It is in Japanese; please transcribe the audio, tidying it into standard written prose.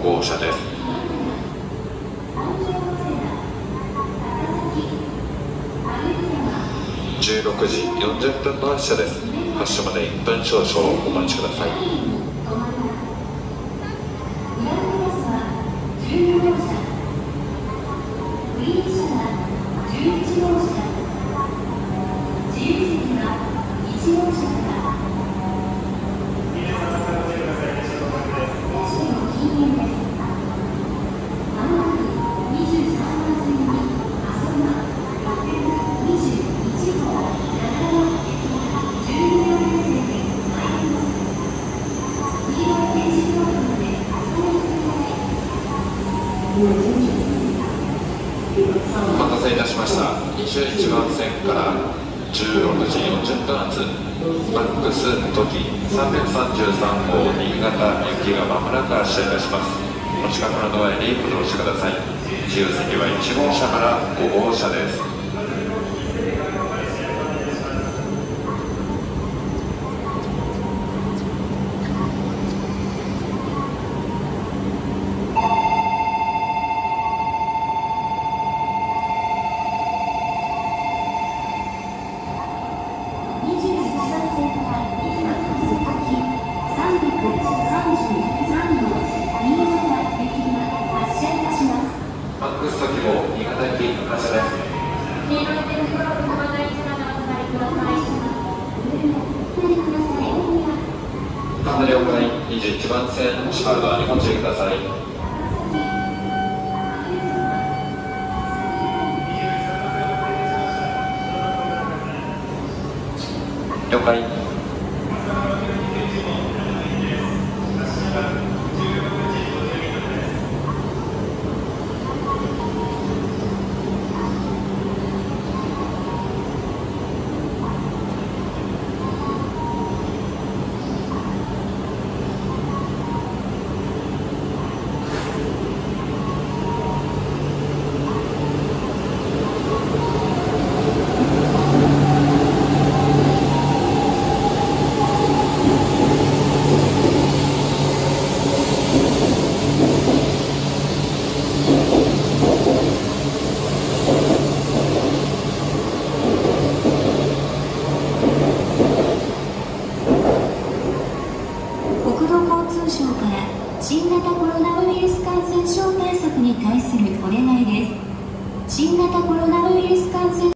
号車です。16時40分の発車です。発車まで1分少々お待ちください。お待たせいたしました。21番線から16時40分発マックストキ333号新潟行きがまもなく発車いたします。お近くのドアにご乗車ください。自由席は1号車から5号車です。マックストキ号新潟行き発車です。了解。21番線閉まるドアにご注意ください。了解。 新型コロナウイルス感染症対策に対するお願いです。新型コロナウイルス感染